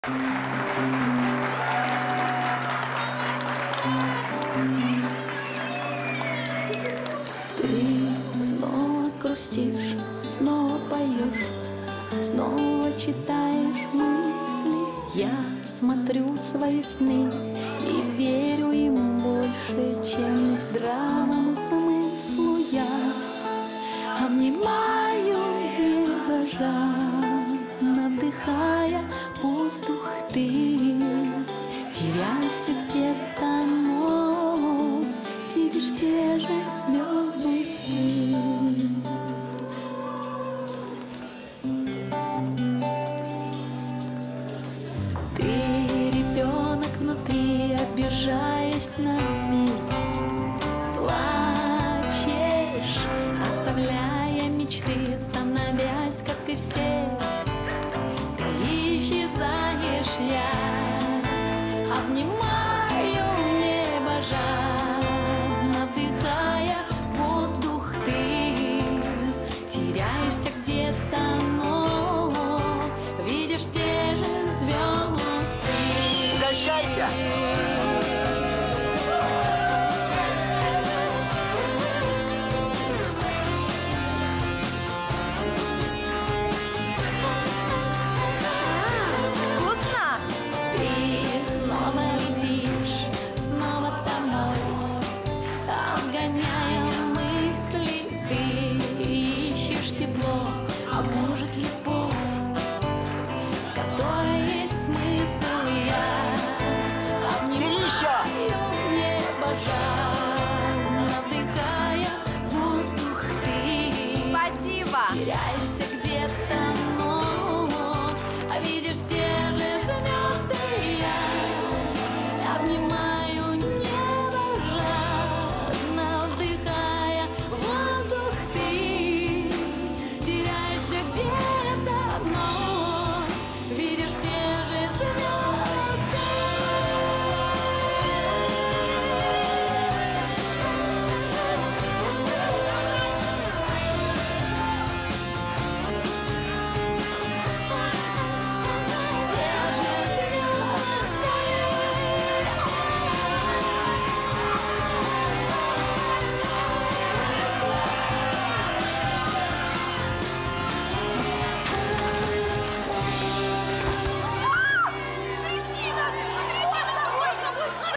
Ты снова грустишь, снова поешь, снова читаешь мысли. Я смотрю свои сны и верю им больше, чем здравому смыслу. Я обнимаю небо жадно, вдыхая воздух. Ты теряешься где-то, но видишь те же звездные сны. Ты ребенок внутри, обижаясь на мир, плачешь, оставляя мечты, становясь, как и все. Ты исчезаешь, я обнимаю небо жадно, вдыхая воздух. Ты теряешься где-то, но видишь те же звезды. Прощайся!